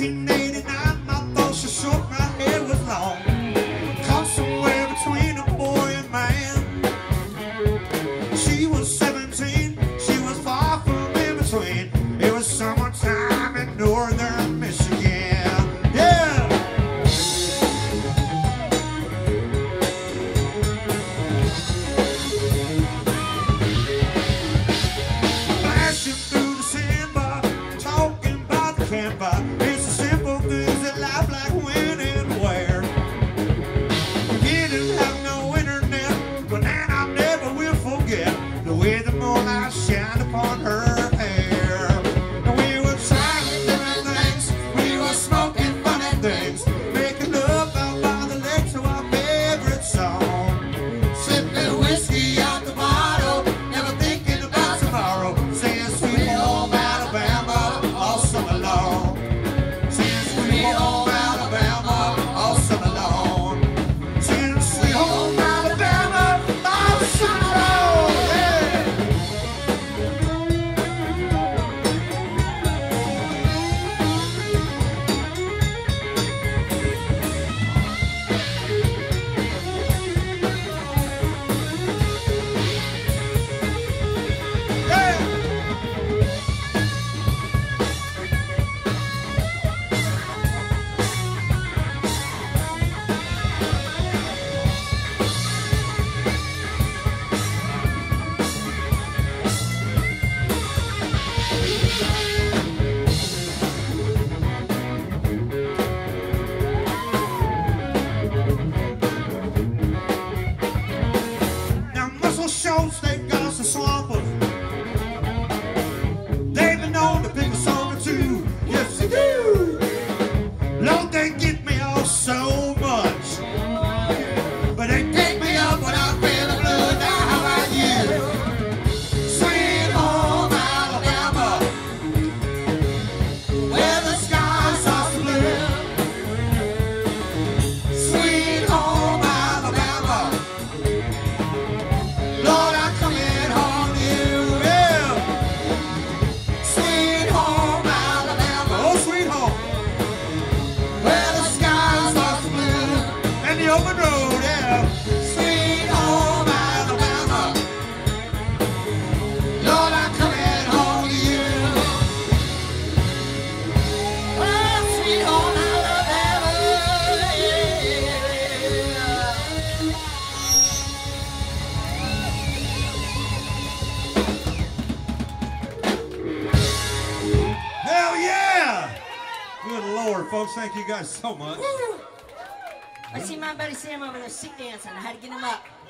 1989, I thought she shook my head was long. Caught somewhere between a boy and man. She was 17, she was far from in between. It was summertime in northern Michigan. Yeah! Flashing through the sandbar, talking about the campfire. It's the simple things that life like when and where. We didn't have no internet, but then I never will forget the way the moonlight shined upon her hair. And we were trying different things, we were smoking funny things, making love out by the lake to our favorite song. Sipping whiskey out the bottle, never thinking about tomorrow. Saying sweet home Alabama all summer long. Saying sweet home Alabama all summer long. Saying sweet home Alabama all summer long. Yeah. Now muscle shows they got some swampers. They've been known to pick us over too. Yes they do. Lord, they get me off so much, but they pick me up when I'm feeling blue. Now how about you? Sweet home Alabama, where the skies are so blue. Sweet home Alabama, Lord, I'm coming home to you. Yeah. Sweet home Alabama, oh sweet home, where the skies are so blue. And the open road, yeah. Sweet home Alabama, Lord, I'm coming home to you. Oh, sweet home Alabama, yeah. Hell yeah! Good Lord, folks, thank you guys so much. I see my buddy Sam over there sick dancing. I had to get him up.